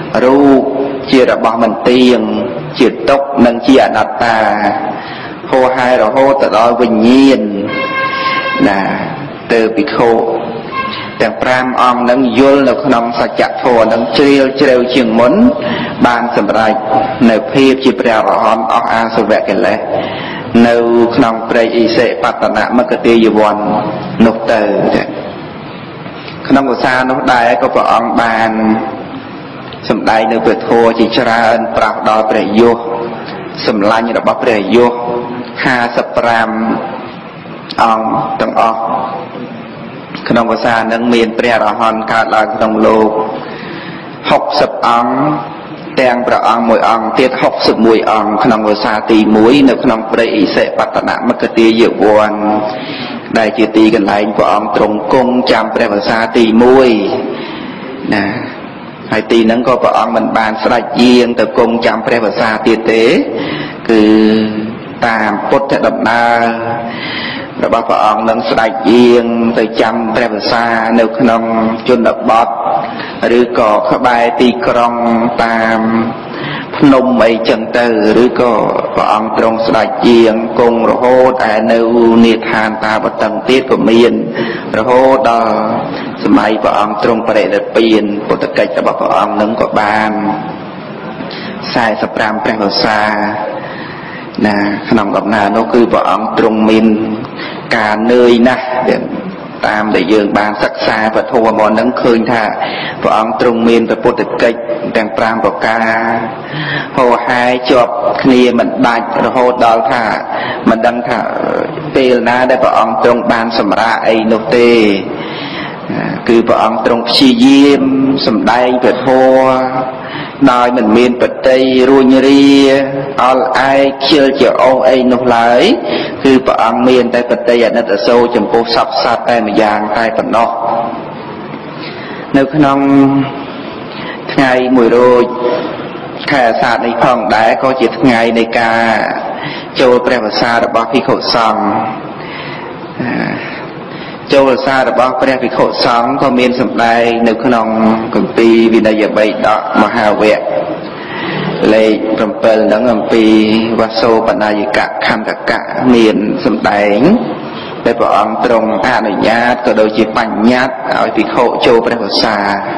รูជារបស់មិនទៀងជាទុក្ខនិងជាអនត្តាហួហើយរហូតទៅដល់វិញ្ញាណណាទៅភិក្ខុទាំង5អង្គនឹងយល់នៅក្នុងសច្ចធម៌នឹងជ្រាលជ្រៅជាងមុនបានសម្រេចនៅភាពជាព្រះអរហន្តអស់អាសវៈកិលេសនៅក្នុងព្រៃអិសិបតនមគតិយវ័ននោះទៅក្នុងឧស្សាហ៍នោះដែរក៏ព្រះអង្គបានសម្ដែងនៅព្រះធម៌ជាច្រើនប្រោសដល់ព្រះយសសម្លាញ់របស់ព្រះយស55អង្គទាំងអស់ក្នុងភាសានឹងមានព្រះអរហន្តកើតឡើងក្នុងលោក60អង្គទាំងព្រះអង្គមួយអង្គទៀត61អង្គក្នុងភាសាទី1នៅក្នុងព្រៃអិសិបតនមគតិយវ័នដែលជាទីកន្លែងព្រះអង្គទ្រង់គង់ចាំព្រះភាសាទី1ណាហើយទីហ្នឹងក៏ព្រះអង្គមិនបានស្ដេចយាងទៅគង់ចាំព្រះភាសាទៀតទេគឺតាមពុទ្ធដំណើររបស់ព្រះអង្គនឹងស្ដេចយាងទៅចាំព្រះភាសានៅក្នុងជនបទឬក៏ក្បែរទីក្រុងតាមភ្នំអីចឹងទៅឬក៏ព្រះអង្គទ្រង់ស្ដេចយាងគង់រហូតឯនៅនេឋានតាបតឹងទៀតក៏មានរហូតដល់សម័យព្រះអង្គទ្រង់បរិនិព្វានពុទ្ធកិច្ចរបស់ព្រះអង្គនឹងក៏បាន45ព្រះវស្សាណាក្នុងដំណើរនោះគឺព្រះអង្គទ្រង់មានការនឿយណាស់តាមដែលយើងបានសិក្សាពធមកនឹងឃើញថាព្រះអង្គទ្រង់មានពុទ្ធកិច្ចទាំង5ប្រការហោហាយជាប់គ្នាមិនដាច់រហូតដល់ថាមិនដឹងថាពេលណាដែលព្រះអង្គទ្រង់បានសម្រាកអីនោះទេគឺព្រះអង្គទ្រង់ព្យាយាមសម្ដែងពធដោយមិនមានបតីរួញរាអល់ឯកខ្ជិលជាអស់អីនោះឡើយគឺព្រះអង្គមានតែបតីអនិច្ចសូរចំពោះសពសត្វតែម្យ៉ាងតែប៉ុណ្ណោះនៅក្នុងថ្ងៃ1រោចខែអាសាឍនេះផងដែរក៏ជាថ្ងៃនៃការចូលព្រះវស្សារបស់ភិក្ខុសង្ឃចូលវស្សារបស់ព្រះភិក្ខុសង្ឃក៏មានសម្ដែងនៅក្នុងគម្ពីរវិនយបិដកមហាវគ្គលេខ7ហ្នឹងអំពីវសូបនាយកខន្តកៈមានសម្ដែងដែលព្រះអង្គទ្រង់អនុញ្ញាតក៏ដូចជាបញ្ញត្តិឲ្យភិក្ខុចូលព្រះវស្សា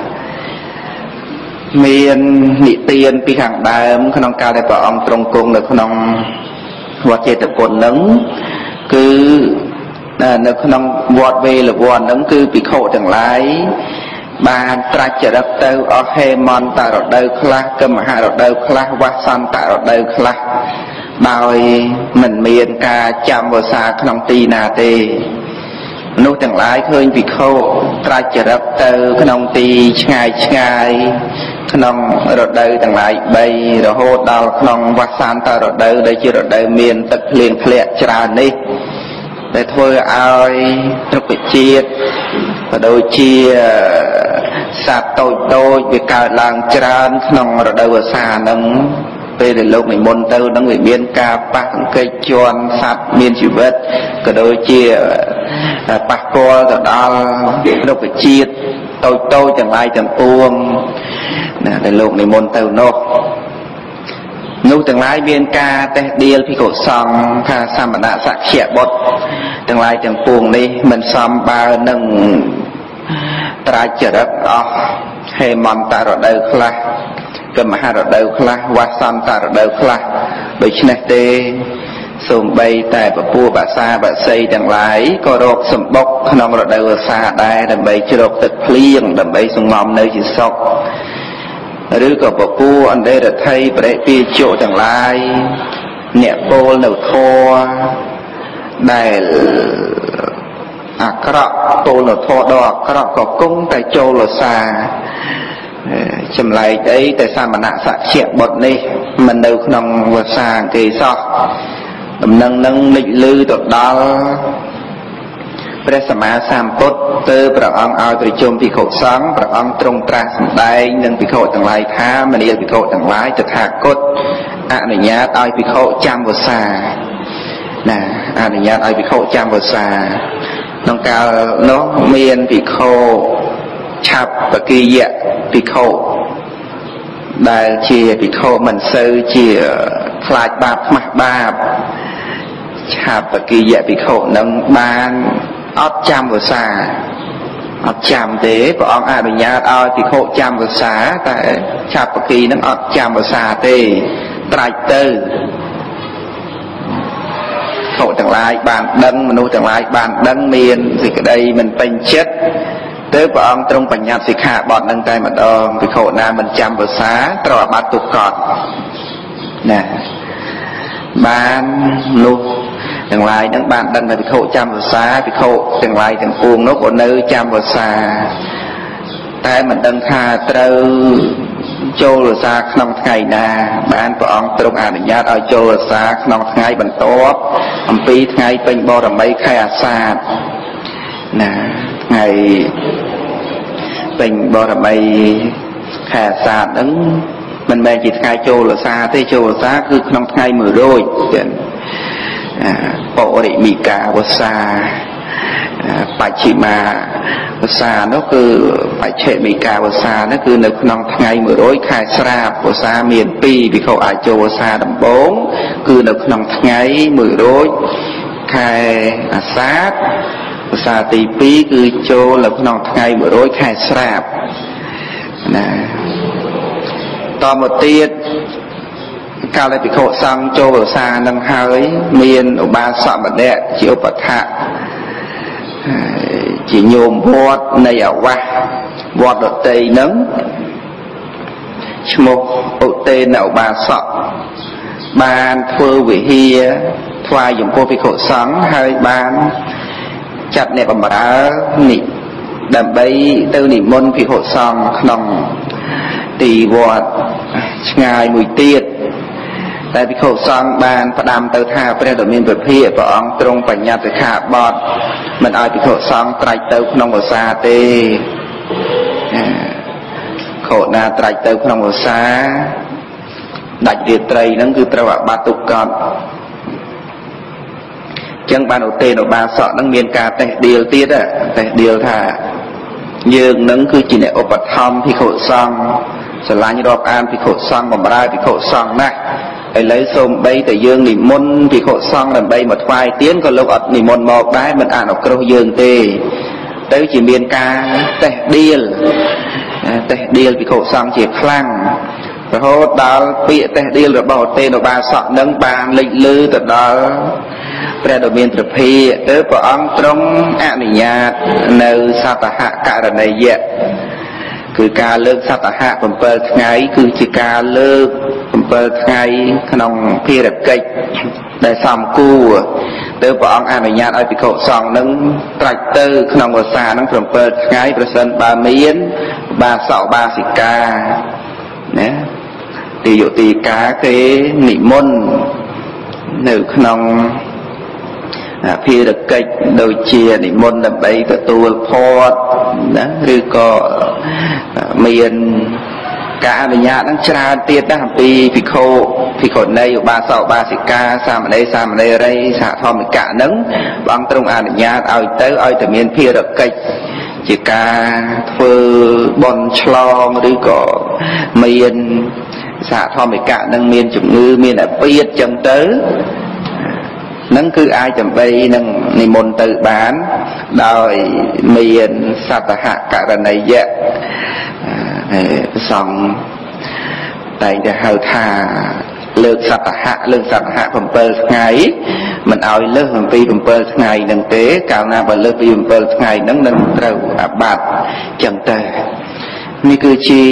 មាននិទានពីខាងដើមក្នុងកាលដែលព្រះអង្គទ្រង់គង់នៅក្នុងវត្តចេតពុនហ្នឹងគឺនៅក្នុងវត្តវេលវ័នហ្នឹងគឺភិក្ខុទាំងឡាយបានត្រាច់ចរិតទៅអស់ហេមន្តរដូវខ្លះកមហរដូវខ្លះវសន្តរដូវខ្លះដោយមិនមានការចាំវស្សាក្នុងទីណាទេមនុស្សទាំងឡាយឃើញភិក្ខុត្រាច់ចរិតទៅក្នុងទីឆ្ងាយឆ្ងាយក្នុងរដូវទាំងឡាយ3រហូតដល់ក្នុងវសន្តរដូវដែលជារដូវមានទឹកភ្លៀងធ្លាក់ច្រើននេះដែលធ្វើឲ្យរុក្ខជាតិក៏ដូចជាសត្វតូចតូចវាកើតឡើងច្រើនក្នុងរដូវវស្សាហ្នឹងពេលដែលលោកនិមន្តទៅនឹងវាមានការប៉ះទង្គិចជន់សត្វមានជីវិតក៏ដូចជាប៉ះពាល់ទៅដល់រុក្ខជាតិតូចតូចទាំងឡាយទាំងពួងណាដែលលោកនិមន្តទៅនោះទាំងឡាយមានការតេះដៀលភិក្ខុសង្ឃថាសមណសក្យបុត្រទាំងឡាយទាំងពួងនេះមិនសមបើនឹងត្រាច់ចរិតអស់ហេមន្តរដូវខ្លះកមហរដូវខ្លះវសន្តរដូវខ្លះដូច្នេះទេសូម្បីតែពពួកបាសាបាសីទាំងឡាយក៏រកសម្បុកក្នុងរដូវវស្សាដែរដើម្បីជ្រកទឹកភ្លៀងដើម្បីសង្ងំនៅជាសុខឬក៏ពពួកអន្តរថ័យបរិពាជុទាំងឡាយអ្នកពោលនៅធម៌ដែលអាក្រក់ពោលនៅធម៌ដ៏អាក្រក់ក៏គង់តែចូលវស្សាចម្លែកអីតែសមណសក្យបុត្រនេះមិននៅក្នុងវស្សាគេសោះដំណឹងនឹងលេចលឺទៅដល់ព្រះសម្មាសម្ពុទ្ធទៅព្រះអង្គឲ្យប្រជុំភិក្ខុសង្ឃព្រះអង្គទ្រង់ត្រាស់សម្ដែងនឹងភិក្ខុទាំងឡាយថាមនាលភិក្ខុទាំងឡាយតថាគតអនុញ្ញាតឲ្យភិក្ខុចាំវស្សាណាអនុញ្ញាតឲ្យភិក្ខុចាំវស្សាក្នុងកាលនោះមានភិក្ខុឆាប់បកិយៈភិក្ខុដែលជាភិក្ខុមិនសូវជាខ្លាចបាបខ្មាស់បាបឆាបកិយភិក្ខុនឹងបានអត់ចាំវសាអត់ចាំទេព្រះអង្គអនុញ្ញាតឲ្យភិក្ខុចាំវសាតែឆាបកិយនឹងអត់ចាំវសាទេត្រាច់ទៅភិក្ខុទាំងឡាយបានដឹងមនុស្សទាំងឡាយបានដឹងមានសេចក្តីមិនពេញចិត្តទៅព្រះអង្គទ្រង់បញ្ញត្តិសិក្ខាបទនឹងតែម្ដងភិក្ខុណាមិនចាំវសាត្រូវអាបត្តិទុក្ខកតណាបាននោះទាំងឡាយនឹងបានដឹងថាភិក្ខុចាំវសាភិក្ខុទាំងឡាយទាំងពួងនោះក៏នៅចាំវសាតែមិនដឹងថាត្រូវចូលវសាក្នុងថ្ងៃណាបានព្រះអង្គទ្រង់អនុញ្ញាតឲ្យចូលវសាក្នុងថ្ងៃបន្ទាប់អំពីថ្ងៃពេញបរមីខែអាសាឍណាថ្ងៃពេញបរមីខែអាសាឍហ្នឹងមិនមែនជាថ្ងៃចូលវសាទេចូលវសាគឺក្នុងថ្ងៃ100ទៀតបរិមីកាវសាបច្ฉิមាវសានោះគឺបច្ឆេមីកាវសានោះគឺនៅក្នុងថ្ងៃ100ខែស្រាបវសាមាន2ភិក្ខុអាចចូលវសាដំបូងគឺនៅក្នុងថ្ងៃ100ខែអាសាឍវសាទី2គឺចូលនៅក្នុងថ្ងៃ100ខែស្រាបណាតមកទៀតកាលដែលភិក្ខុសង្ឃចូលវសានឹងហើយមានឧបាសកម្នាក់ជាឧបថៈជាញោមវត្តនៃអាវាសវត្តដតីនឹងឈ្មោះឧតេនឧបាសកបានធ្វើវិហារថ្វាយចំពោះភិក្ខុសង្ឃហើយបានចាត់អ្នកបម្រើនេះដើម្បីទៅនិមន្តភិក្ខុសង្ឃក្នុងទីវត្តឆ្ងាយមួយទៀតតែភិក្ខុសង្ឃបានផ្ដាំទៅថាព្រះដ៏មានព្រះភិក្ខព្រះអង្គទ្រង់បញ្ញត្តិសិក្ខាបទមិនឲ្យភិក្ខុសង្ឃត្រាច់ទៅក្នុងវសាទេខោណាត្រាច់ទៅក្នុងវសាដាច់រាត្រីហ្នឹងគឺត្រូវអាបត្តិទុក្ខកតចឹងបានឧទេនឧបាសកហ្នឹងមានការតេះដៀលទៀតតេះដៀលថាយើងនឹងគឺជាអ្នកឧបត្ថម្ភភិក្ខុសង្ឃស្រឡាញ់រាប់អានភិក្ខុសង្ឃបម្រើភិក្ខុសង្ឃណាស់ឥឡូវសូម្បីតែយើងនិមន្តភិក្ខុសង្ឃដើម្បីមកថ្វាយទានក៏លោកអត់និមន្តមកដែរមិនអនុគ្រោះយើងទេទៅជាមានការតេះដៀលភិក្ខុសង្ឃជាខ្លាំងរហូតដល់ពាក្យតេះដៀលរបស់ឧទេនឧបាសកនឹងបានលេចលឺទៅដល់ព្រះដ៏មានព្រះភិក្ខទៅព្រះអង្គទ្រង់អនុញ្ញាតនៅសតហករណីយៈគឺការលើកសតហៈ7ថ្ងៃគឺជាការលើក7ថ្ងៃក្នុងភារកិច្ចដែលសំគួរទៅព្រះអង្គអនុញ្ញាតឲ្យភិក្ខុសង្ឃនឹងត្រាច់ទៅក្នុងវស្សានឹង7ថ្ងៃប្រសិនបើមានបាសកបាសិកាណាទីយុតិកាគេនិមន្តនៅក្នុងភារកិច្ចដូចជានិមន្តដើម្បីទទួលផតណាឬក៏មានការអនុញ្ញាតនឹងច្រើនទៀតណាអំពីភិក្ខុនីឧបាសកឧបាសិកាសាមណេរសាមណេរីសហធម្មកៈនឹងព្រះអង្គទ្រង់អនុញ្ញាតឲ្យតែមានភារកិច្ចជាការធ្វើបុណ្យឆ្លងឬក៏មានសហធម្មកៈនឹងមានជំងឺមានអាពាធចឹងទៅនឹងគឺអាចដើម្បីនឹងនិមន្តទៅបានដោយមានសតហករណីយៈសង្ឃតែងតែហៅថាលើកសតហៈ7ថ្ងៃមិនឲ្យលើសអំពី7ថ្ងៃនឹងទេកាលណាបើលើសពី7ថ្ងៃនឹងនឹងត្រូវអាបត្តិចឹងទៅនេះគឺជា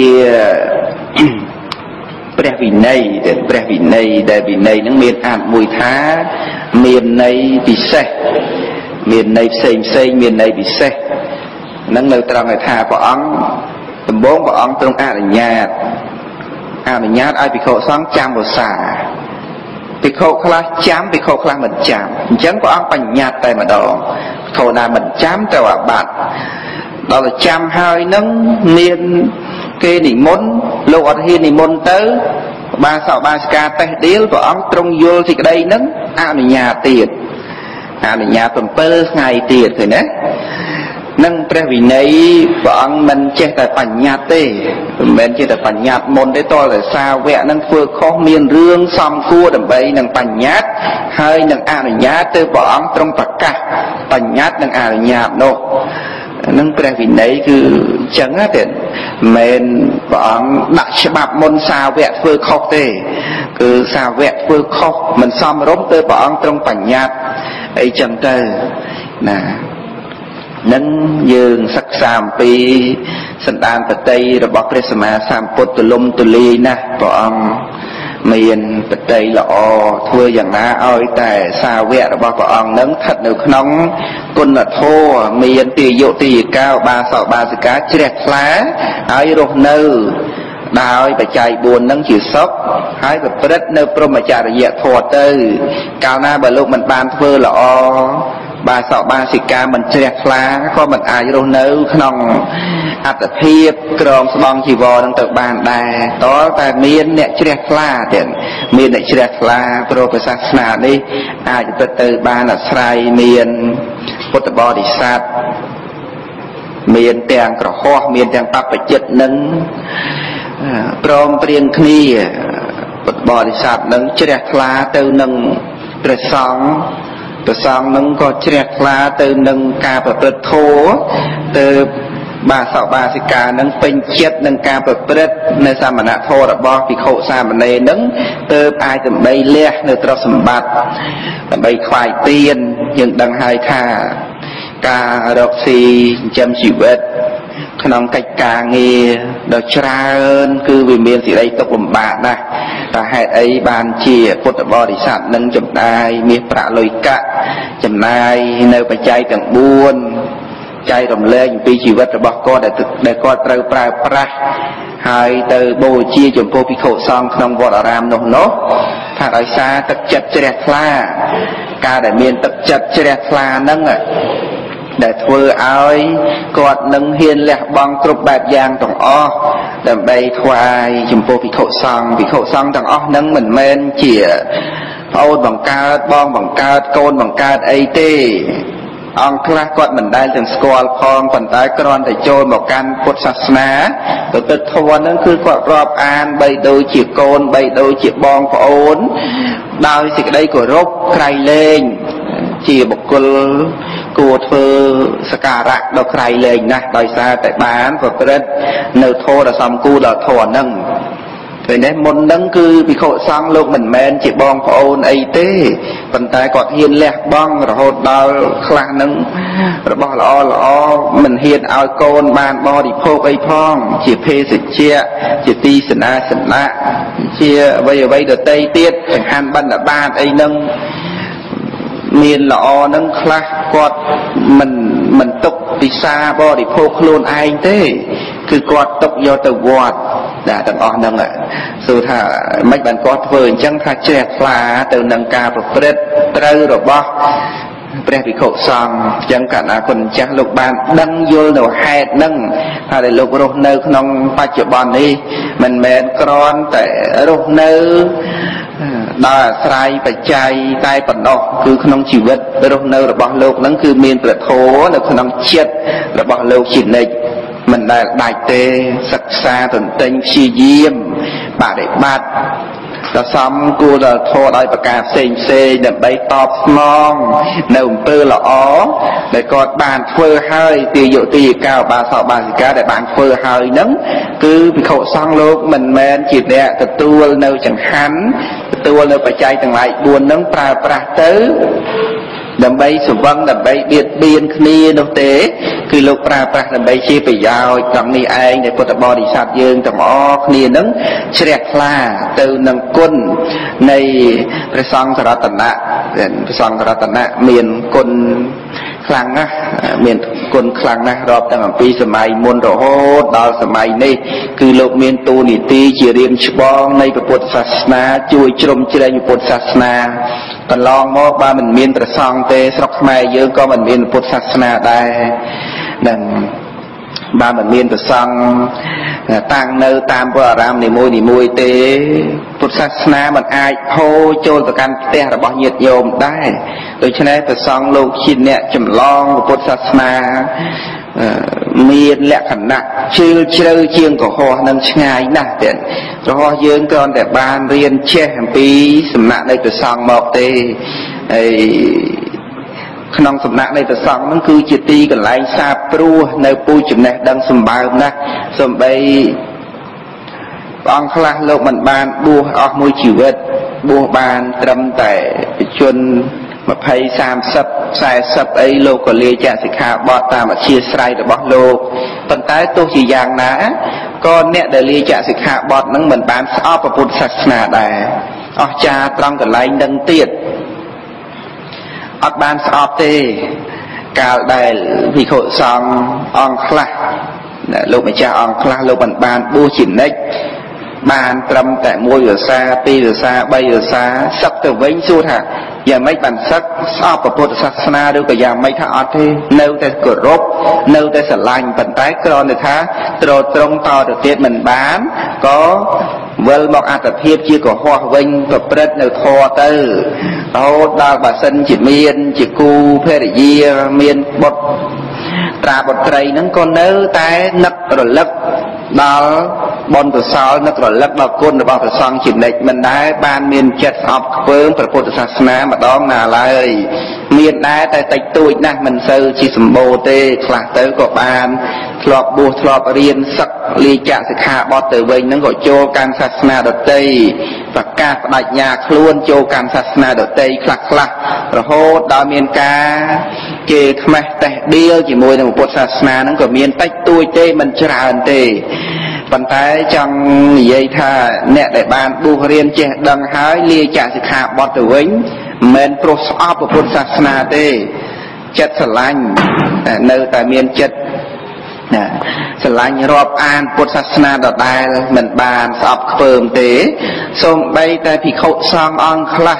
ព្រះវិន័យដែលវិន័យនឹងមានអត្ថមួយថាមានន័យពិសេសមានន័យផ្សេងមានន័យពិសេសនឹងនៅត្រង់ឯថាព្រះអង្គដំបូងព្រះអង្គទ្រង់អនុញ្ញាតឲ្យភិក្ខុសង្ឃចាំវស្សាភិក្ខុខ្លះចាំភិក្ខុខ្លះមិនចាំអញ្ចឹងព្រះអង្គបញ្ញត្តិតែម្ដងភិក្ខុណាមិនចាំត្រូវអាបត្តិដល់តែចាំហើយនឹងមានគេនិមន្តលោកអត់ហ៊ាននិមន្តទៅបាសកបាសិកាតេះដៀលព្រះអង្គទ្រង់យល់សេចក្តីនឹងអនុញ្ញាតទៀតអនុញ្ញាត7ថ្ងៃទៀតឃើញទេ nângព្រះវិន័យព្រះអង្គមិនចេះតែបញ្ញត្តិទេមិនមែនចេះតែបញ្ញត្តិមុនទេតើសាវកនឹងធ្វើខុសមានរឿងសំគួរដើម្បីនឹងបញ្ញត្តិហើយនឹងអនុញ្ញាតទៅព្រះអង្គទ្រង់ប្រកាសបញ្ញត្តិនិងអនុញ្ញាតនោះនឹងព្រះវិន័យគឺអញ្ចឹងទេមិនព្រះអង្គដាក់ច្បាប់មុនសាវកធ្វើខុសទេគឺសាវកធ្វើខុសមិនសមរម្យទៅព្រះអង្គទ្រង់បញ្ញត្តិអីចឹងទៅណានឹងយើងសិក្សាអំពីសន្តានបតីរបស់ព្រះសម្មាសម្ពុទ្ធទូលំទូលាយណាស់ព្រះអង្គមានបតីល្អធ្វើយ៉ាងណាឲ្យតែសាវករបស់ព្រះអង្គនឹងស្ថិតនៅក្នុងគុណធម៌មានទាយុទាយិកាឧបាសកឧបាសិកាជ្រះថ្លាហើយរស់នៅដោយបច្ច័យ4នឹងជាសុខហើយប្រព្រឹត្តនៅព្រហ្មចរិយធម៌ទៅកាលណាបើលោកមិនបានធ្វើល្អបាសកបាសិកាមិនជ្រះថ្លាក៏មិនអាចរស់នៅក្នុងអត្តភាពក្រមស្បង់ជីវរនឹងទៅបានដែរតើតែមានអ្នកជ្រះថ្លាទៀតមានអ្នកជ្រះថ្លាព្រោះព្រះសាសនានេះអាចទៅបានអាស្រ័យមានពុទ្ធបរិស័ទមានទាំងក្រហមមានទាំងបព្វជិតនឹងព្រមព្រៀងគ្នាពុទ្ធបរិស័ទនឹងជ្រះថ្លាទៅនឹងព្រះសង្ឃព្រះសង្ឃនឹងក៏ជ្រះថ្លាទៅនឹងការប្រព្រឹត្តធម៌ទៅបាសកបាសិកានឹងពេញចិត្តនឹងការប្រព្រឹត្តនៅសមណធម៌របស់ភិក្ខុសាមណេរនឹងទើបអាចដើម្បីលះនៅទ្រព្យសម្បត្តិដើម្បីថ្វាយទានយើងដឹងហើយថាការរកស៊ីចិញ្ចឹមជីវិតក្នុងកិច្ចការងារដ៏ច្រើនគឺវាមានសេរីទុក្ខលំបាកណាស់តើហេតុអីបានជាពុទ្ធបរិស័ទនឹងចំណាយមាសប្រាក់លុយកាក់ចំណាយនៅបច្ច័យទាំង4ចែករំលែកអំពីជីវិតរបស់គាត់ដែលគាត់ត្រូវប្រើប្រាស់ហើយទៅបូជាចំពោះភិក្ខុសង្ឃក្នុងវត្តអារាមនោះថាដោយសារទឹកចិត្តជ្រះថ្លាការដែលមានទឹកចិត្តជ្រះថ្លាហ្នឹងដែលធ្វើឲ្យគាត់នឹងហ៊ានលះបង់គ្រប់បែបយ៉ាងទាំងអស់ដើម្បីថ្វាយចំពោះភិក្ខុសង្ឃទាំងអស់នឹងមិនមែនជាប្អូនបង្កើតបងបង្កើតកូនបង្កើតអីទេអង្គខ្លះគាត់មិនដែលទាំងស្គាល់ផងប៉ុន្តែគ្រាន់តែចូលមកកាន់ពុទ្ធសាសនាទៅទឹកធម៌ហ្នឹងគឺគាត់រាប់អានបីដូចជាកូនបីដូចជាបងប្អូនដោយសេចក្តីគោរពក្រៃលែងជាបុគ្គលគួរធ្វើសក្ការៈដល់ក្រៃលែងណាស់ដោយសារតែបានប្រព្រឹត្តនៅធម៌ដ៏សមគួរដល់ធម៌ហ្នឹងពេលនេះមុនហ្នឹងគឺភិក្ខុសង្ឃលោកមិនមែនជាបងប្អូនអីទេប៉ុន្តែគាត់ហ៊ានលះបង់រហូតដល់ខ្លះហ្នឹងរបស់ល្អមិនហ៊ានឲ្យកូនបានបរិភោគអីផងជាភេសជ្ជៈជាទីសនាសនៈជាអ្វីដទៃទៀតចង្ហាន់បណ្ឌបាតអីហ្នឹងមានល្អនឹងខ្លះគាត់មិនទុកពិសាបរិភោគខ្លួនឯងទេគឺគាត់ទុកយកទៅវត្តដែលទាំងអស់ហ្នឹងសួរថាមិនបានគាត់ធ្វើអញ្ចឹងថាជ្រះថ្លាទៅនឹងការប្រព្រឹត្តត្រូវរបស់ព្រះភិក្ខុសង្ឃអញ្ចឹងកណ្ដាគុណចាស់លោកបានដឹងយល់នៅហេតុហ្នឹងថាដែលលោករស់នៅក្នុងបច្ចុប្បន្ននេះមិនមែនគ្រាន់តែរស់នៅដោយអាស្រ័យបច្ច័យតែប៉ុណ្ណោះគឺក្នុងជីវិតរស់នៅរបស់លោកហ្នឹងគឺមានព្រះធម៌នៅក្នុងចិត្តរបស់លោកជានិច្ចមិនដែលដាច់ទេសិក្សាទន្ទិញព្យាយាមបដិបត្តិដល់សំគួរដល់ធម៌ដោយប្រការផ្សេងដើម្បីតបស្នងនៅអំពើល្អដែលគាត់បានធ្វើហើយទាយុទាយិកាឧបាសកបាសិកាដែលបានធ្វើហើយហ្នឹងគឺភិក្ខុសង្ឃលោកមិនមែនជាអ្នកទទួលនៅចង្ហាន់ទទួលនៅបច្ច័យទាំងឡាយ4ហ្នឹងប្រើប្រាស់ទៅដើម្បីសង្វឹងដើម្បីបៀតបៀនគ្នានោះទេគឺលោកប្រើប្រាស់ដើម្បីជាប្រយោជន៍ត្រង់នេះឯងដែលពុទ្ធបរិស័ទយើងទាំងអស់គ្នានឹងជ្រះថ្លាទៅនឹងគុណនៃព្រះសង្ឃរតនៈព្រះសង្ឃរតនៈមានគុណខ្លាំងណាស់មានគុណខ្លាំងណាស់រាប់តាំងពីសម័យមុនរហូតដល់សម័យនេះគឺលោកមានតួនាទីជារៀមច្បងនៃពុទ្ធសាសនាជួយជ្រោមជ្រែងពុទ្ធសាសនាកន្លងមកបើមិនមានព្រះសង្ឃទេស្រុកខ្មែរយើងក៏មិនមានពុទ្ធសាសនាដែរនឹង bà mình miên từ xong tăng nơi tam bờ ram này môi tế Phật sát na mình ai hô trôi từ căn te là bao nhiêu nhôm đây tôi cho nên từ xong lâu chín nè chầm long Phật sát na miên lẹ khẩn nặng chưa chơi chiêng của họ nâng ngay nè tiền cho họ dương con để ban riêng che pi sầm nặng đây từ xong một têขนมสำนักในแต่สองนั่นคือจิตตีกันไล่ซาปรูในปูจุดเนี่ยดังสมบัตินะสมบัติบางครั้งโลกมันบานบัวออกมวยชีวิตบัวบานตรำแต่จนมาภัยสามสับสายสับไอโลกก็เลยจะสิขาบอตามมาเชียร์ไซด์แต่บอกโลกปัจจัยตัวสี่อย่างนะก็เนี่ยเดลีจะสิขาบอตนั่งเหมือนบานสอบประพุทธศาสนาได้ออกจาตรำกันไล่ดังเตียดอัดบานสอบเตกาลได้พิโคซององคลาลูกไม่ใช่องคลาลูกบานบานบูชินเน็กบานตรำแต่มวยอยู่ซาปีอยู่ซาใบอยู่ซาสักแต่เว้นสู้ท่าอย่าไม่บันสักสอบประพุทธศาสนาดูก็ยังไม่ท่าอัดที่เนื้อแต่กดรบเนื้อแต่สลายปันท้ายกรอนเลยท่าตรตรงต่อเด็ดเหมือนบานก็เวลบอกอาตเทียบชื่อของหัวเวงกับเปรตในทอเตอร์เราดาวบาสันจิเมียนจิกูเพรเยียเมียนบดตราบดไตรนั้นก็เนื้อแต่นักระลึกดาวบนตัวสาวนักระลึกดาวก้นดาวตัวซองจิตเด็กมันได้บานเมียนเจ็ดอบเพิ่มพระพุทธศาสนามาต้องนาเลยเมียนได้แต่ติดตัวนะมันเซอร์ชิสมโบเตคลาเตอร์ก็บานทลอบบัวทลอบเรียนสักลีจ่าสิขาบอเตอร์เวงนั้นก็โจการศาสนาดเตยประกาศปฏิญาคล้วนโจการศาสนาดเตยคลักคลักระโหดดาวเมียนกาเกทำไมแต่เดียวจีมวยในพุทธศาสนานั้นก็เมียนติดตัวเตมันจราเตปัญหาจังยัยท่าเนี่ยได้บานบูเรียนเจดังหายลีจ่าสิขาบอเตอร์เวงเมนโปรสอบพุทธศาสนาเตจัดสลังเนื้อแต่เมียนจัดสลายรอบอ่านพุทธศาสนาดอกได้เหมือนบานสอบเพิ่มเตะส่งไปแต่พิโคซององคละ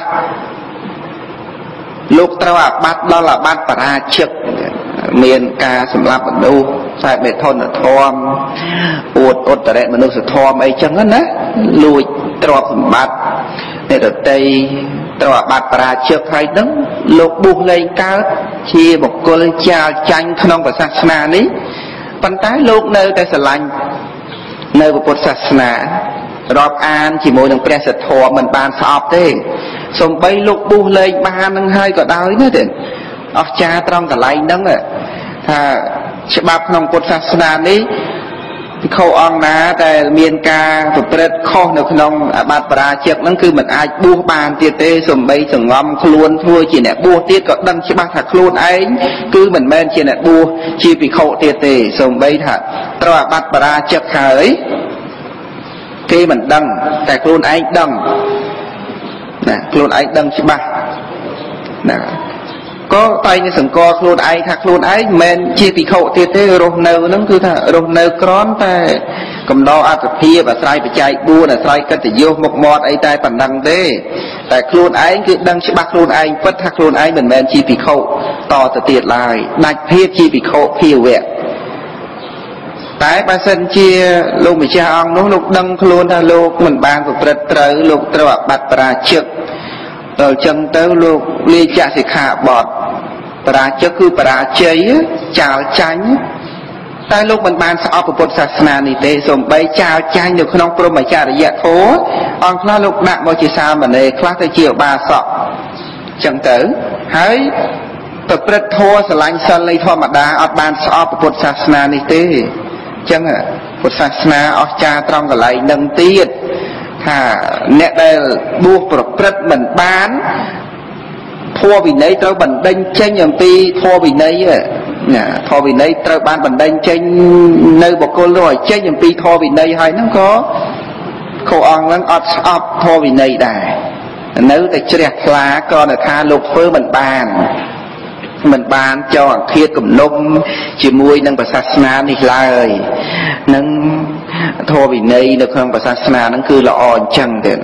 ลูกตระบัดดอลบัดปราชิกเมียนกาสำหรับบรรลุใส่เมทอนทอมอวดอดแต่มนุษย์ทอมไอ้จังนั้นนะลุยตรวจสมบัติในดอกเตยตระบัดปราชิกใครนั้นลูกบุกเลยกาเชียบอกก็เลยจ่าจังขนมศาสนานี้ปัญหาโลกเนื้อแต่สลังเนื้อพุทธศาสนารอบอ่านchỉ môi đằngประเสริฐทอมันบานสอบเต้สมไปลูกบูเลยบานนั่งให้ก็ได้เนี่ยเด่นออกจาตรองกับไรนั่งอ่ะถ้าฉบับของพุทธศาสนานี้เขาอ่างนะแต่เมียนกาสุเปรตข้อในขนมบาดปราเชือกนั่นคือมันอาจบูบานเตี้ยเต้สมไปสงอมคล้วนทั่วจีเนี่ยบูเตี้ยก็ดังฉบับถักคล้วนไอ้คือเหมือนแม่จีเนี่ยบูชีปีเขาเตี้ยเต้สมไปถักตระบาดปราเชือกหายที่มันดังแต่คล้วนไอ้ดังนะคล้วนไอ้ดังฉบับนะก็ไปในสังกอครูไอถ้าครูไอแมนชีติเขาเตะโรเนอนั่นคือถ้าโรเนอกร้อนแต่กำลังอัตพีแบบใส่ไปใจบูน่ะใส่กันแต่โยมกมอดไอใจปั่นดังเด้แต่ครูไอคือดังฉบับครูไอพัดถ้าครูไอเหมือนแมนชีติเขาต่อเตียดลายดักเพียชีติเขาเพียแหวกแต่ภาษาเชียลูกไม่ใช่อังนู้นลูกดังครูถ้าลูกเหมือนบางกับเตะเตะลูกตระบัดปราเชือกจังเต้าลูกเลี้ยจ่าสิขาบอดปราเจคือปราเจยจ่าจังแต่ลูกมันบานสอบพุทธศาสนานี่เตสมใบจ่าจังอยู่ขนมปรมาจารย์ยะโถอังคลาลูกหนักบจิสามันเลยคลาตะเจียวบาสอบจังเต้าให้ตะเปรตโทสลายสันเลยธรรมดาอัดบานสอบพุทธศาสนานี่เตจังพุทธศาสนาออกจาตรองกับไหลนังตีดถ้าเนี่ยได้บูประพฤติเหมือนบ้านทัววินัยเต้าบันเดงเช่นอย่างปีทัววินัยเนี่ยทัววินัยเต้าบ้านบันเดงเช่นในบอกคนรวยเช่นอย่างปีทัววินัยให้นั่นก็เขาอ่างนั้นอัดอับทัววินัยได้nếuแต่เฉลี่ยคลาก็ในทาลูกเฟื่อมันบานเจ้าเทียกับนมจีมวยนั่งประศาสนานี่เลยนั่งโทวินัยในขนมประศาสนานั่นคือละอ่อนจังเด่น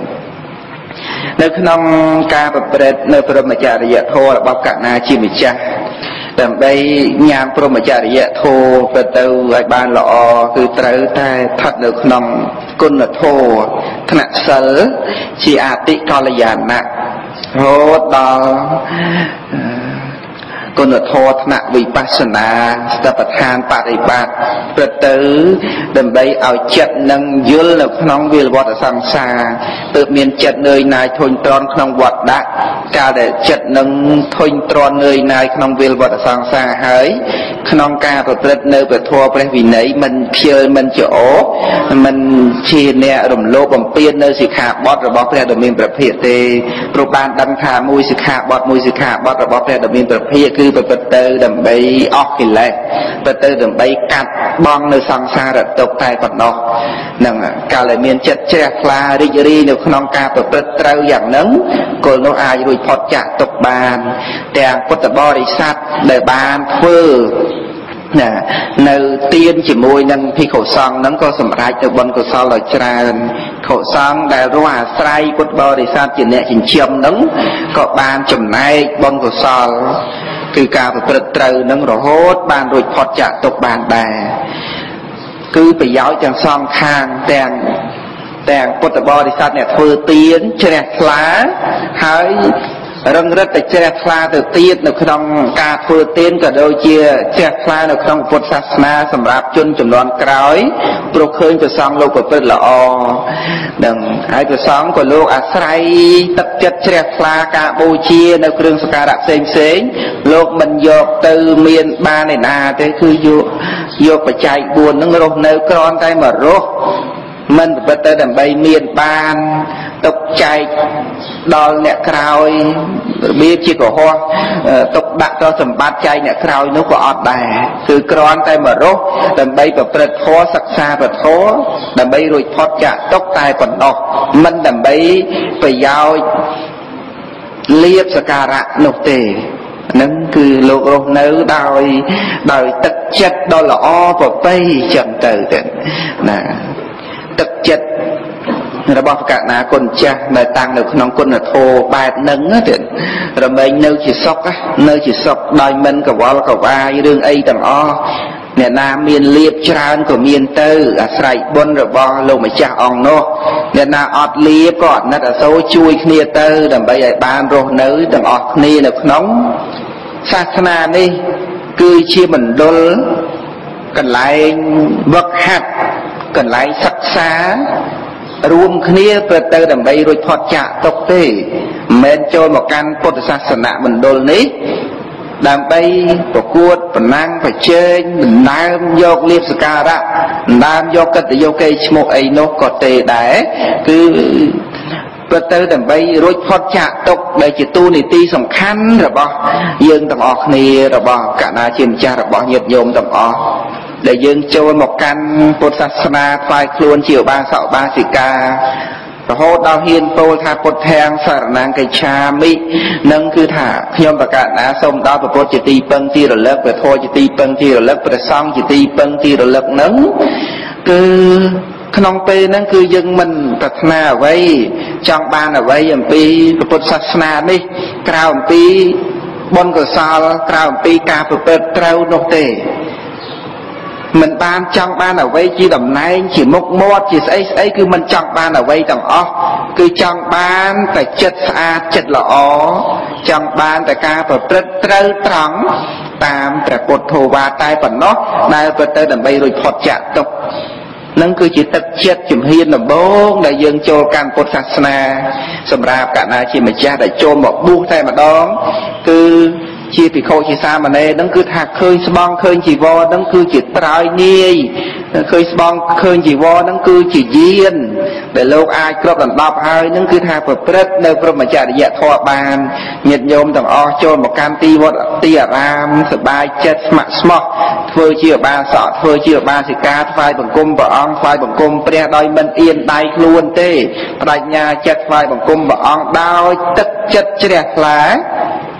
ในขนมกาประเปรตในพระมจริยโทระบบกะนาจิมิจา đầm bay nhàm pro mà chả địa thô và từ ai ban lọ cứ tới tai thật được nòng côn là thô thằng sở chỉ tị co là giàn nặng hốt đó côn là thô thằng vipassana tập than paripat và từ đầm bay ao chật nâng dưa là nòng về vật sang xa tự miền chật nơi này thôn tròn nòng vật đã cả để chật nâng thôn tròn nơi này nòng về vật sang xa hỡi nòng ca và rất nơi về thua về vì nấy mình chơi mình chỗ mình chia nè đầm lô bầm piên nơi sựขาบอสระบอบแพร่ดมีประเภทเตโปรบานดังขามุยsựขาบอสมุยsựขาบอสระบอบแพร่ดมีประเภทคือประเตอร์ดำใบออกกินแหละประเตอร์ดำใบกัดบองในสังสารตกใจปัดนอกนั่งการเลยมีจัดแจกลาดิจรีในขนมกาประเตอร์เต้าอย่างนั้นก็โนอายุพอจะตกบานแต่พุทธบริษัทในบานเพื่อในเตียนจิมวยนั่งพี่เขาซองนั้นก็สำหรับในบนก็ซอลอยจราเขาซองได้รู้ว่าไตรพุทธบริษัทจินเนี่ยจินเชื่อมนั้นก็บานจำในบนก็ซอลคือการประพฤติตรนั้นเราโหดบานโดยพอจะตกบานได้คือไปย้อยจังซองทางแต่งพุทธบริษัทเนี่ยเพื่อเตียนแฉลกล้าหายรังรัตเจริญคลาตัวตีดในขนมกาเพื่อเต้นก็โดยเจียเจริญคลาในขนมพุทธศาสนาสำหรับจนจำนวนกร้อยปลุกเคยจะสองโลกก็เป็นละอดังให้จะสองก็โลกอาศัยตัดจัดเจริญคลากาบูชีในเครื่องสการะเซ็งโลกมันโยกตือเมียนบานในนาแต่คือโยกปัจจัยบุญนั่งรบในกรอนใจมารบมันเป็นแต่ดับใบเมียนบานตกใจดอลเนี่ยคราวเบี้ยชีก็หัวตกดักต่อสมบัติใจเนี่ยคราวนู้ก็อดแต่คือกรอนแต่มารบดับใบแบบประท้อศักษาประท้อดับใบรุยพอดจะตกตายปนออกมันดับใบไปยาวเลียบสการะนกเตนั่นคือโลกโลกเนื้อโดยตัดจัดดอลอ้อปไปจังเตอเด่นนะตัดจัดระบบการนาคนจ้าในต่างในขนมคนโทแบบนึงเด่นเราไม่เนื้อจีซอกเนื้อจีซอกโดยมันกับว่าเรื่องไอ้ต่างอ้อเนี่ยนาเมียนเลียบจานก็เมียนเตอร์อาศัยบนระบบลงมาจากองโนเนี่ยนาอดเลียบก่อนนั่นแต่โซ่ช่วยเคลียเตอร์ดับใบใหญ่บานโรเนื้อดังออกนี่ในขนมศาสนานี่คือเชื่อมันดลกันไหลวักหัดกันไหลศักษารวมเคลียเปิดเตอร์ดับใบโดยพอจะตกเตะเมนโจมกันพุทธศาสนามันดลนี้ดับใบประกวดปนังประเชงน้ำโยกเลียบสการะน้ำโยกกัตโยเกชโมไอโนกเตได้คือประเตอร์ดับใบโดยพอจะตกได้จิตตูนิตีสำคัญหรือเปล่ายังต้องออกนี่หรือเปล่าการนาชิมจาหรือเปล่าเหยียดโยมต้องออกได้ยังโจมกันพุทธศาสนาฝ่ายคลวนเฉียวบาสาวบาสิกาพระโหดาวเฮียนโตทาปดแทงสารนังไกชามินั่งคือถาขยมประกาศนะส้มดาวประโพจิตีเปิงที่ระลึกประโทจิตีเปิงที่ระลึกประซองจิตีเปิงที่ระลึกนั่งคือขนมเปนั่นคือยังมันปรารถนาไว้จองบานเอาไว้อย่างปีพุทธศาสนานี่กล่าวปีบนกษลกล่าวปีกาเปิดเต้านกเตมันบานจังบานเอาไว้จีดำไนจีมกมอดจีไอ้คือมันจังบานเอาไว้ต่างอ๋อคือจังบานแต่จัดสะอาดจัดละอ๋อจังบานแต่การเปิดเต้าตรังตามแต่ปดโทวาตายปันเนาะได้เปิดเต้าดำไปโดยพอจะตกนั่นคือจิตตัดเช็ดจุ่มเฮียนลำโบงได้ยังโจการพุทธศาสนาสำหรับการนาชิมจ้าได้โจมบอกบูแต่มาดองคือชีพิโคชีซามาเน่นั่นคือถักเคยสบองเคยจีวอนั่นคือจิตตรายนี่เคยสบองเคยจีวอนั่นคือจิตเยียนแต่โลกอายกรอบหลังดอบหายนั่นคือทางเปิดเผยในพระมจริยธรรมบาลเหยียดโยมต่างอ้อโจมบอกการตีวัดตีอารามสบายเจ็ดสมัครสมอเฟื่อเชี่ยวบาสอดเฟื่อเชี่ยวบาสิกาไฟบังกุมบ่อองไฟบังกุมเปรี้ยดอยมันเอียนไตคล้วนเต้ปลายญาเจ็ดไฟบังกุมบ่อองดาวตึกเจ็ดเฉลี่ยหลาย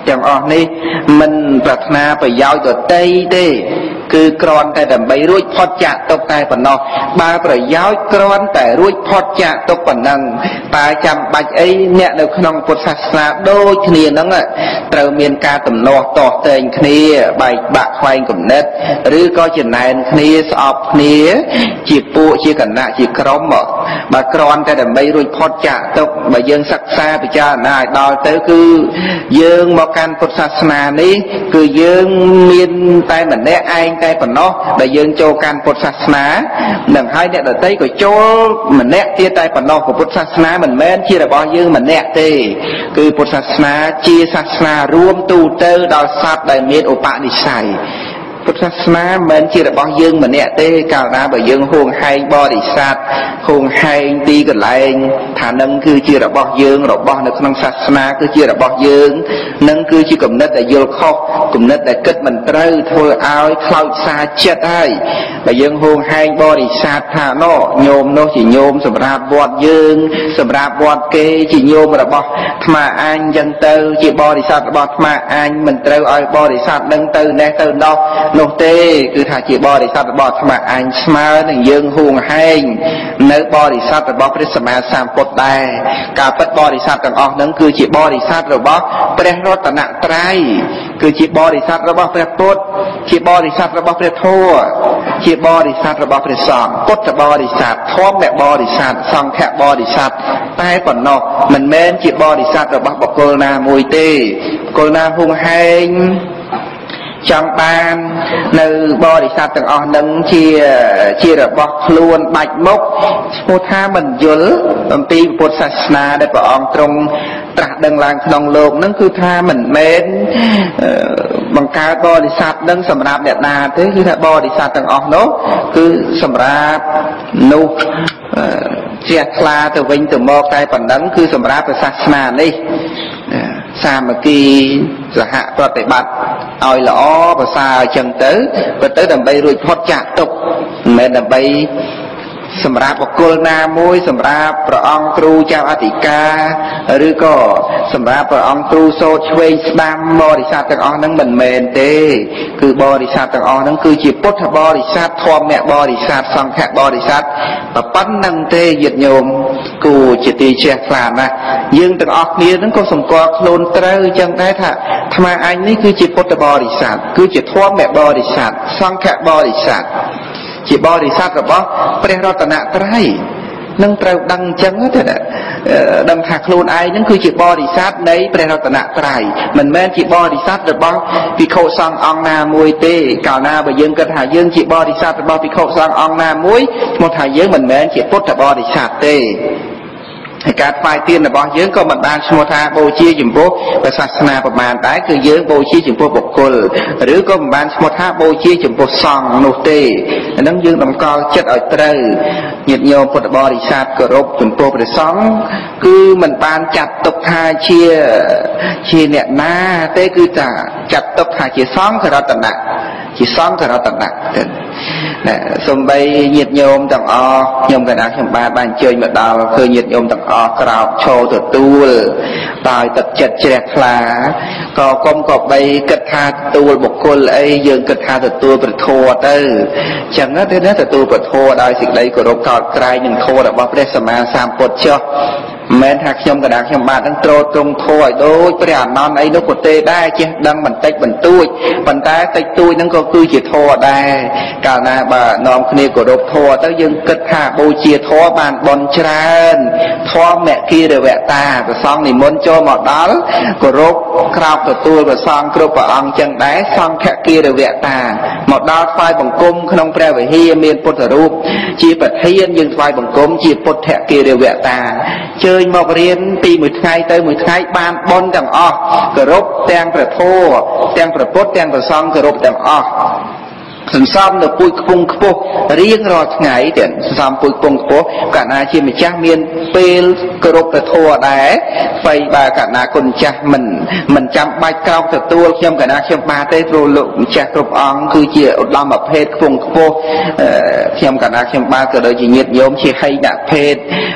ទាំងអស់នេះមិនប្រាថ្នាប្រយោជន៍ដទៃទេគឺគ្រាន់តែដើម្បីរួចផុតចាកទុក្ខតែប៉ុណ្ណោះបើប្រយោជន៍គ្រាន់តែរួចផុតចាកទុក្ខប៉ុណ្ណឹងតើចាំបាច់អីអ្នកនៅក្នុងពុទ្ធសាសនាដូចគ្នាហ្នឹងត្រូវមានការទំនាស់ទាស់ទែងគ្នាបែកបាក់ខ្វែងគំនិតឬក៏ចំណែនគ្នាស្អប់គ្នាជាពួកជាគណៈជាក្រុមបើគ្រាន់តែដើម្បីរួចផុតចាកទុក្ខបើយើងសិក្សាពិចារណាឲ្យដល់ទៅគឺយើងមកកាន់ពុទ្ធសាសនានេះគឺយើងមានតែម្នាក់ឯងតែប៉ុណ្ណោះដែលយើងចូលកាន់ពុទ្ធសាសនានឹងហើយអ្នកដទៃក៏ចូលម្នាក់ទៀតតែប៉ុណ្ណោះពុទ្ធសាសនាមិនមែនជារបស់យើងម្នាក់ទេគឺពុទ្ធសាសនាជាសាសនារួមទូទៅដល់សត្វដែលមានឧបនិស្ស័យពុទ្ធសាសនាមិនមែនជារបស់យើងម្នាក់ទេកាលណាបើយើងហួងហែងបរិស័ទហួងហែងទីកន្លែងថានឹងគឺជារបស់យើងរបស់នៅក្នុងសាសនាគឺជារបស់យើងនឹងគឺជាគំនិតដែលយល់ខុសគំនិតដែលគិតមិនត្រូវធ្វើឲ្យខ្លោចសាចិត្តហើយបើយើងហួងហែងបរិស័ទថាណោញោមនោះជាញោមសម្រាប់វត្តយើងសម្រាប់វត្តគេជាញោមរបស់អាត្មាអញចឹងទៅជាបរិស័ទរបស់អាត្មាអញមិនត្រូវឲ្យបរិស័ទនឹងទៅនេះទៅនោះនោះទេគឺថាជាបរិស័ទរបស់អាត្មាអញស្មើនឹងយើងហួងហែងនៅបរិស័ទរបស់ព្រះសម្មាសម្ពុទ្ធដែរការពិតបរិស័ទទាំងអស់ហ្នឹងគឺជាបរិស័ទរបស់ព្រះរតនត្រ័យគឺជាបរិស័ទរបស់ព្រះពុទ្ធជាបរិស័ទរបស់ព្រះធម៌ជាបរិស័ទរបស់ព្រះសង្ឃពុទ្ធបរិស័ទធម្មបរិស័ទសង្ឃបរិស័ទតែប៉ុណ្ណោះមិនមែនជាបរិស័ទរបស់បុគ្គលណាមួយទេបុគ្គលណាហួងហែងចង់បាននៅបរិស័ទទាំងអស់នឹងជារបស់ខ្លួនបាច់មុខឈ្មោះថាមិនយល់អំពីពុទ្ធសាសនាដែលព្រះអង្គទ្រង់ត្រាស់ដឹងឡើងក្នុងโลกហ្នឹងគឺថាមិនមែនបង្កើតបរិស័ទនឹងសម្រាប់អ្នកណាទេគឺថាបរិស័ទទាំងអស់នោះគឺសម្រាប់នោះជាខ្លាទៅវិញទៅមកតែប៉ុណ្ណឹងគឺសម្រាប់សាសនានេះសាមគ្គីសហប្រតិបត្តិឲ្យល្អប្រសើរអញ្ចឹងទៅក៏ទៅដើម្បីរួចផុតចាកទុក្ខមិនមែនដើម្បីសម្រាប់បុគ្គលណាមួយសម្រាប់ព្រះអង្គគ្រូចៅអធិការឬក៏សម្រាប់ព្រះអង្គគ្រូសូត្រឆ្វេងស្ដាំបរិស័ទទាំងអស់ហ្នឹងមិនមែនទេគឺបរិស័ទទាំងអស់ហ្នឹងគឺជាពុទ្ធបរិស័ទធម្មបរិស័ទសង្ឃបរិស័ទប៉ុណ្្នឹងទេញាតិញោមគួរជាទីជ្រះថ្លាណាស់យើងទាំងអស់គ្នាហ្នឹងក៏សម្គាល់ខ្លួនត្រូវអញ្ចឹងដែរថាអាត្មាអញនេះគឺជាពុទ្ធបរិស័ទគឺជាធម្មបរិស័ទសង្ឃបរិស័ទជាបរិស័ទរបស់ព្រះរតនត្រ័យនឹងត្រូវដឹងអញ្ចឹងទេដឹងថាខ្លួនឯងនឹងគឺជាបរិស័ទនៃព្រះរតនត្រ័យមិនមែនជាបរិស័ទរបស់ភិក្ខុសង្ឃអង្គណាមួយទេកាលណាបើយើងគិតថាយើងជាបរិស័ទរបស់ភិក្ខុសង្ឃអង្គណាមួយឈ្មោះថាយើងមិនមែនជាពុទ្ធបរិស័ទទេហើយការថ្វាយទានរបស់យើងក៏មិនបានឈ្មោះថាបូជាចំពោះព្រះសាសនាប្រមាណដែរគឺយើងបូជាចំពោះបុគ្គលឬក៏មិនបានឈ្មោះថាបូជាចំពោះសង្ឃនោះទេអានឹងយើងតម្កល់ចិត្តឲ្យត្រូវញាតិញោមពុទ្ធបរិស័ទគោរពចំពោះព្រះសង្ឃគឺមិនបានចាត់ទុកថាជាអ្នកណាទេគឺថាចាត់ទុកថាជាសង្ឃរតនៈជាសង្ឃរតនៈទៅសំបីញាតិញោមទាំងអស់ខ្ញុំកណ្ដាលខ្ញុំបានអញ្ជើញមកដល់ឃើញញាតិញោមទាំងអស់ក្រោកឈរទទួលដោយទឹកចិត្តជ្រះថ្លាក៏កុំក៏បីគិតថាទទួលបុគ្គលអីយើងគិតថាទទួលព្រះធម៌ទៅអញ្ចឹងទេណាទទួលព្រះធម៌ដោយសេចក្តីគោរពកោតក្រែងនឹងធម៌របស់ព្រះសម្មាសម្ពុទ្ធចុះមិនមែនថាខ្ញុំកណ្ដាលខ្ញុំបាទនឹងត្រង់ធម៌ឲ្យដូចព្រះអនន្តអីនោះក៏ទេដែរចេះដឹងបន្តិចបន្តួចប៉ុន្តែតិចតួចហ្នឹងក៏គឺជាធម៌ដែរកាលណាបើនាំគ្នាគោរពធម៌ទៅយើងគិតថាបូជាធម៌បានបុណ្យច្រើនធម្មគិរិវតាព្រះសង្ឃនិមន្តចូលមកដល់គោរពក្រោកទទួលព្រះសង្ឃគ្រប់ព្រះអង្គចឹងដែរសង្ឃគិរិវតាមកដល់ថ្វាយបង្គំក្នុងព្រះវិហារមានពុទ្ធរូបជាប្រធានយើងថ្វាយបង្គំជាពុទ្ធគិរិវតាជើញមករៀនពីមួយថ្ងៃទៅមួយថ្ងៃបានបុណ្យទាំងអស់គោរពទាំងព្រះធម៌ទាំងព្រះពុទ្ធទាំងព្រះសង្ឃគោរពទាំងអស់សន្សំនៅពុយខ្ពង់ខ្ពស់រៀងរាល់ថ្ងៃទាំងសន្សំពុយខ្ពង់ខ្ពស់កាលណាជាម្ចាស់មានពេលគោរពព្រះធម៌ដែរបើកាលណាគុណម្ចាស់មិនចាំបាច់ក្រោកទទួលខ្ញុំកាលណាខ្ញុំបាទទេព្រោះលោកម្ចាស់គ្រប់អង្គគឺជាឧត្តមភេទខ្ពង់ខ្ពស់ខ្ញុំកាលណាខ្ញុំបាទក៏ដូចជាញាតិញោមជាហីណភេទ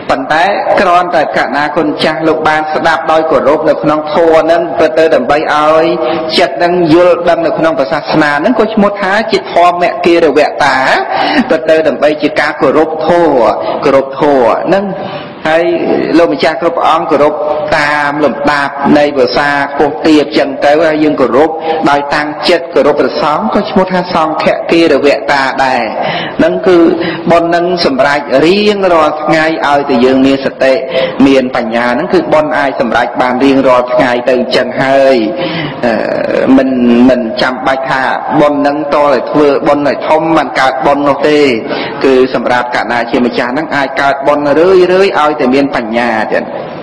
ប៉ុន្តែគ្រាន់តែកណាគុណចាស់លោកបានស្ដាប់ដោយគោរពនៅក្នុងធម៌ហ្នឹងពិតទៅដើម្បីឲ្យចិត្តហ្នឹងយល់ដឹងនៅក្នុងសាសនាហ្នឹងក៏ឈ្មោះថាជាធម្មគិរវតាពិតទៅដើម្បីជាការគោរពធម៌ហ្នឹងហើយលោកម្ចាស់គ្រប់ព្រះអង្គគោរពតាមលំដាប់នៃភាសាខ្ពស់ទាបចឹងទៅហើយយើងគោរពដោយតាំងចិត្តគោរពព្រះសង្ឃក៏ឈ្មោះថាសង្ឃគិរវតាដែរហ្នឹងគឺបុណ្យនឹងសម្រេចរៀងរាល់ថ្ងៃឲ្យតែយើងមានសតិមានបញ្ញាហ្នឹងគឺបុណ្យអាចសម្រេចបានរៀងរាល់ថ្ងៃទៅអញ្ចឹងហើយមិនចាំបាច់ថាបុណ្យហ្នឹងតតែធ្វើបុណ្យឲ្យធំមិនកើតបុណ្យនោះទេគឺសម្រាប់កណ្ណាជាម្ចាស់ហ្នឹងអាចកើតបុណ្យរឿយៗឲ្យតែមានបញ្ញាចឹង